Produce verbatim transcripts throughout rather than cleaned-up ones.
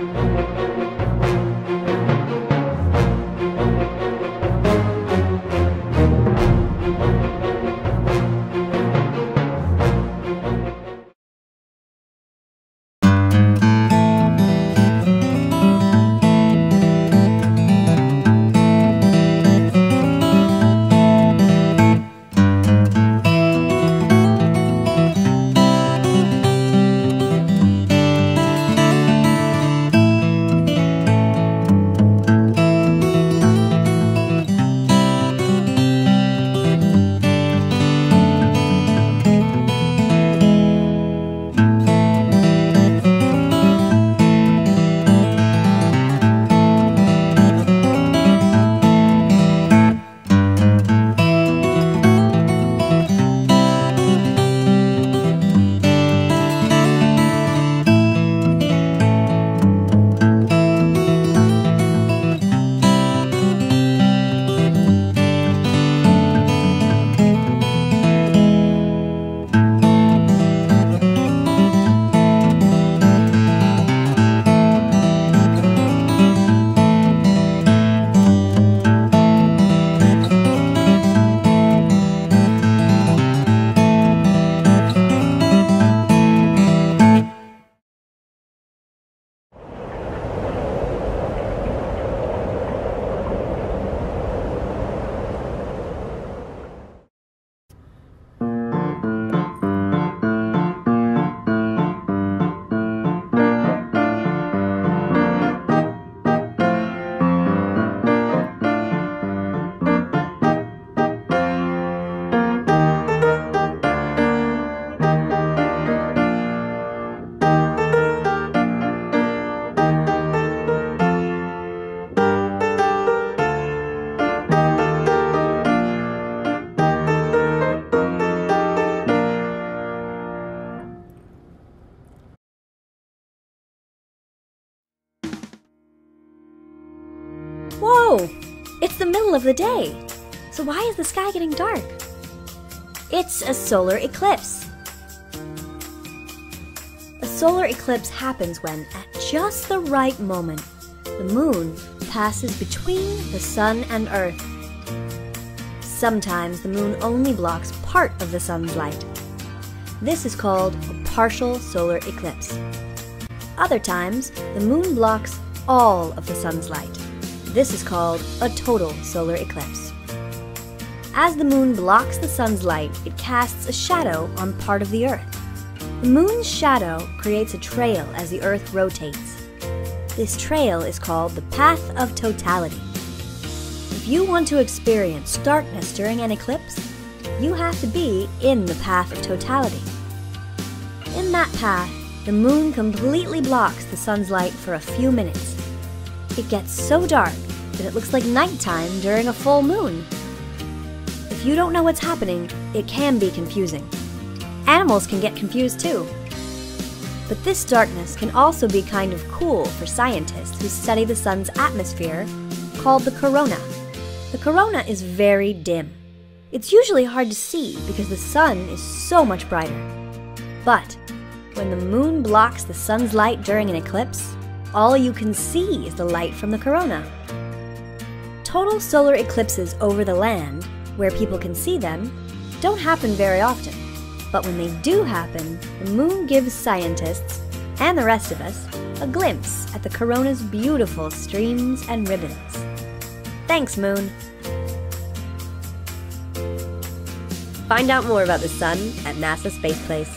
Whoa! It's the middle of the day. So why is the sky getting dark? It's a solar eclipse. A solar eclipse happens when, at just the right moment, the moon passes between the sun and Earth. Sometimes the moon only blocks part of the sun's light. This is called a partial solar eclipse. Other times, the moon blocks all of the sun's light. This is called a total solar eclipse. As the moon blocks the sun's light, it casts a shadow on part of the Earth. The moon's shadow creates a trail as the Earth rotates. This trail is called the path of totality. If you want to experience darkness during an eclipse, you have to be in the path of totality. In that path, the moon completely blocks the sun's light for a few minutes. It gets so dark that it looks like nighttime during a full moon. If you don't know what's happening, it can be confusing. Animals can get confused too. But this darkness can also be kind of cool for scientists who study the sun's atmosphere, called the corona. The corona is very dim. It's usually hard to see because the sun is so much brighter. But when the moon blocks the sun's light during an eclipse, all you can see is the light from the corona. Total solar eclipses over the land, where people can see them, don't happen very often. But when they do happen, the moon gives scientists, and the rest of us, a glimpse at the corona's beautiful streams and ribbons. Thanks, Moon! Find out more about the sun at NASA Space Place.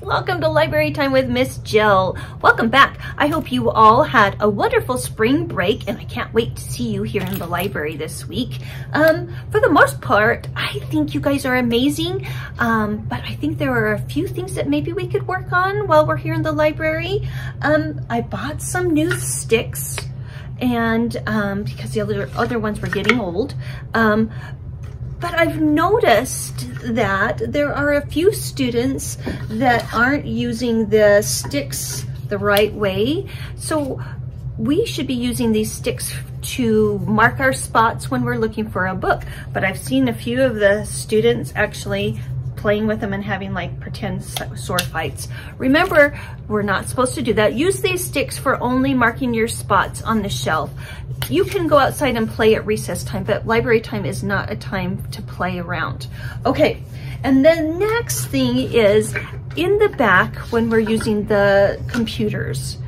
welcome to Library Time with Miss Jill. Welcome back. I hope you all had a wonderful spring break, and I can't wait to see you here in the library this week. Um, for the most part, I think you guys are amazing, um, but I think there are a few things that maybe we could work on while we're here in the library. Um, I bought some new sticks, and um, because the other, other ones were getting old. Um, But I've noticed that there are a few students that aren't using the sticks the right way. So we should be using these sticks to mark our spots when we're looking for a book. But I've seen a few of the students actually playing with them and having like pretend sword fights. Remember, we're not supposed to do that. Use these sticks for only marking your spots on the shelf. You can go outside and play at recess time, but library time is not a time to play around. Okay, and then next thing is in the back when we're using the computers,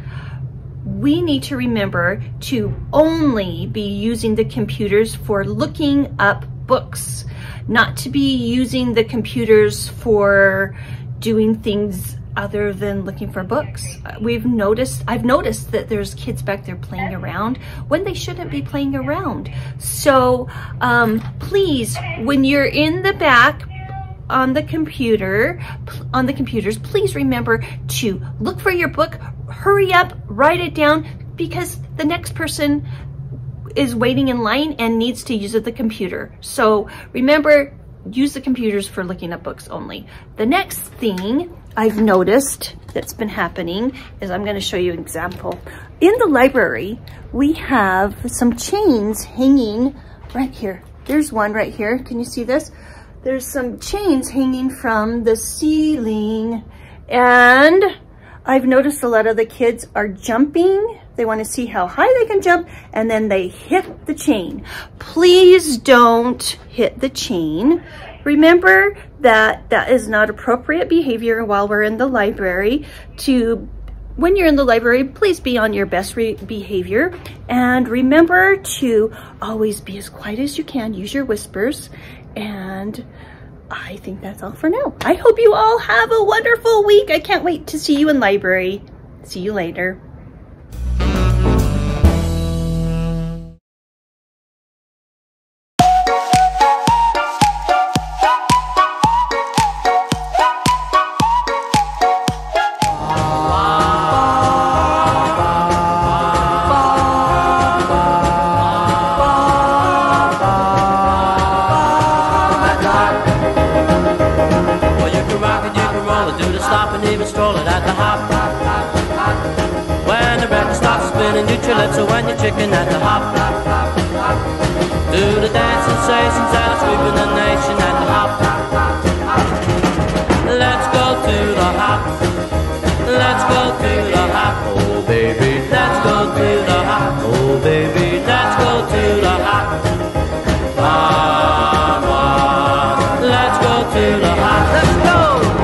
we need to remember to only be using the computers for looking up books, not to be using the computers for doing things other than looking for books. We've noticed, I've noticed that there's kids back there playing around when they shouldn't be playing around. So um, please, when you're in the back on the computer, on the computers, please remember to look for your book, hurry up, write it down, because the next person is waiting in line and needs to use the computer. So remember, use the computers for looking up books only. The next thing I've noticed that's been happening is, I'm going to show you an example. In the library, we have some chains hanging right here. There's one right here. Can you see this? There's some chains hanging from the ceiling, and I've noticed a lot of the kids are jumping. They want to see how high they can jump, and then they hit the chain. Please don't hit the chain. Remember that that is not appropriate behavior while we're in the library. To, when you're in the library, please be on your best behavior. And remember to always be as quiet as you can. Use your whispers. And I think that's all for now. I hope you all have a wonderful week. I can't wait to see you in library. See you later. So when you're chicken at the hop, do the dance sensations that are sweeping the nation at the hop. Let's go to the hop, let's go to the hop, oh baby, let's go to the hop, oh baby, let's go to the hop. Come on, let's go to the hop, let's go.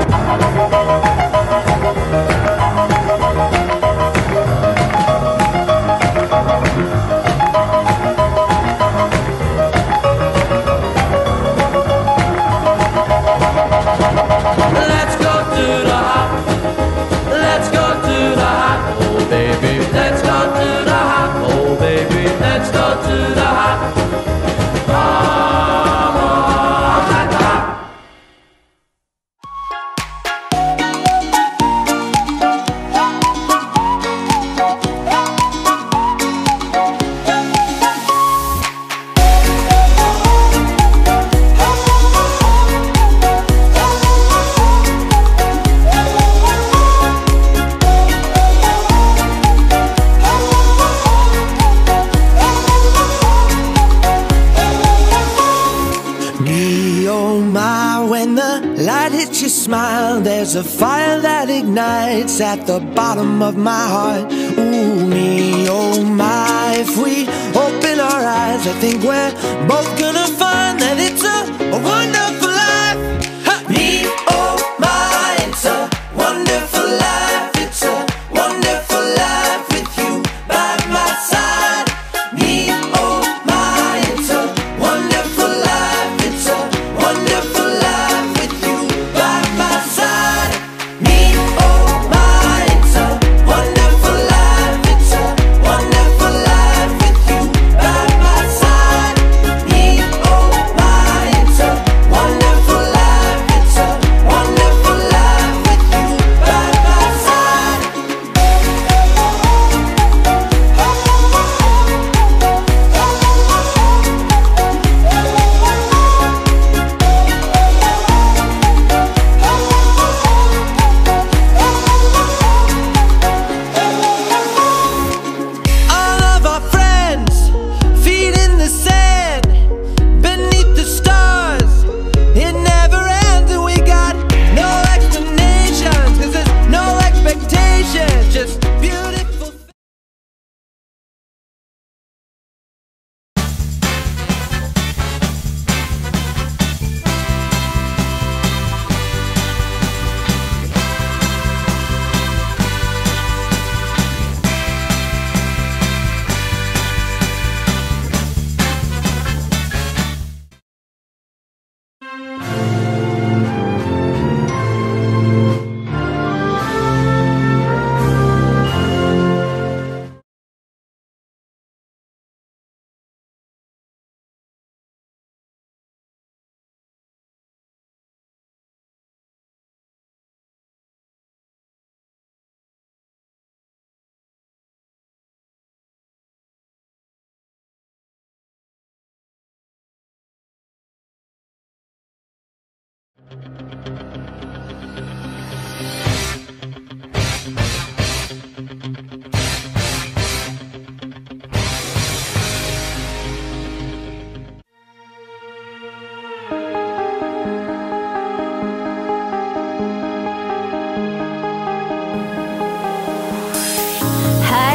Smile, there's a fire that ignites at the bottom of my heart. Ooh, me, oh my, if we open our eyes, I think we're both gonna find that it's a, a wonderful life. Ha! Me, oh my, it's a wonderful life. It's a wonderful life with you by my side. Me, oh my, it's a wonderful life. It's a wonderful life with you by my side. Me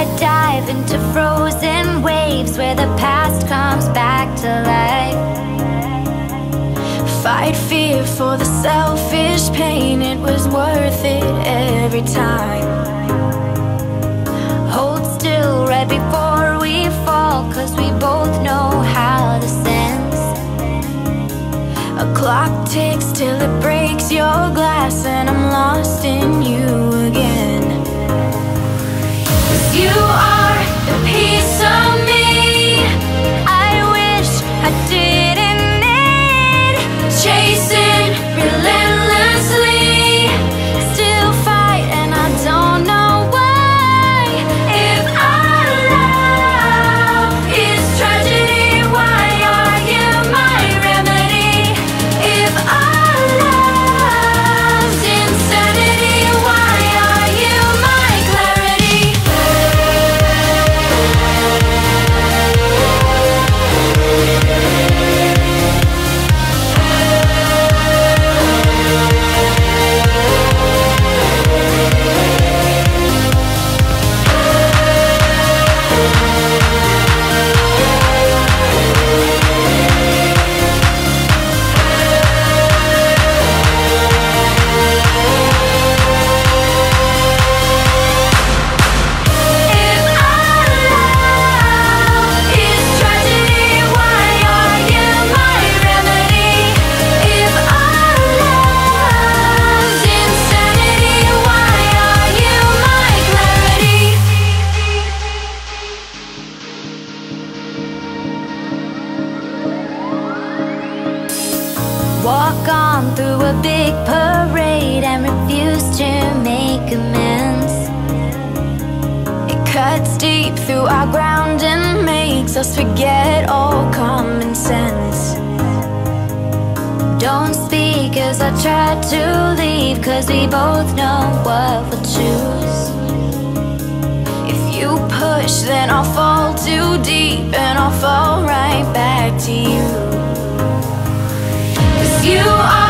I dive into frozen waves where the past comes back to life. Fight fear for the selfish pain, it was worth it every time. Hold still right before we fall, cause we both know how to sense. A clock ticks till it breaks your glass, and I'm lost in you again. Cause you are the piece of me I wish I didn't need. Chasing relentlessly, still fight and I don't know why. If our love is tragedy, why are you my remedy? If our love's insanity, why are you my clarity? If our love is tragedy, why are you my remedy? If our love's insanity, why are you my clarity? Walk on through a big parade and refuse to make amends. It cuts deep through our ground and makes us forget all common sense. Don't speak as I try to leave, cause we both know what we'll choose. If you push, then I'll fall too deep and I'll fall right back to you. Cause you are